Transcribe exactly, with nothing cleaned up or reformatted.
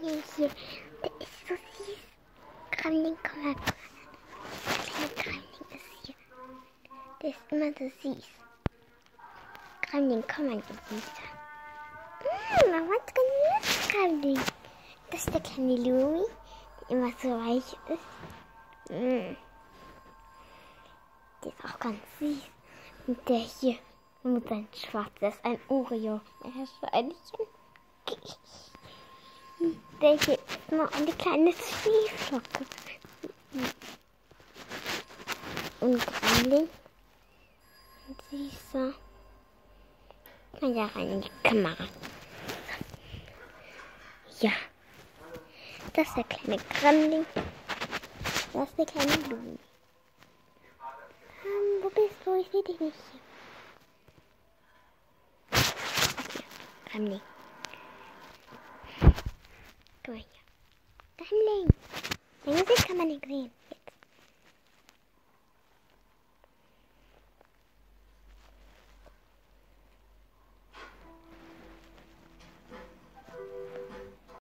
Hier, der ist so süß. Gremling, komm mal. Der kleine Gremling ist hier. Der ist immer so süß. Gremling, komm mal, du Süßer. Mmh, Mama hat ganz Gremling. Das ist der kleine Lumi, der immer so weich ist. Mmh. Der ist auch ganz süß. Und der hier mit seinem Schwarz, der ist ein Oreo. Meerschweinchen. Der hier ist noch eine kleine Zwieflocke. Und Gremling. Und süßer. Mal da rein in die Kamera. Ja. Das ist der kleine Gremling. Das ist der kleine Lumi. Um, wo bist du? Ich sehe dich nicht. Hier, Gremling. Guck mal hier. Gremling. Dein Gesicht kann man nicht sehen.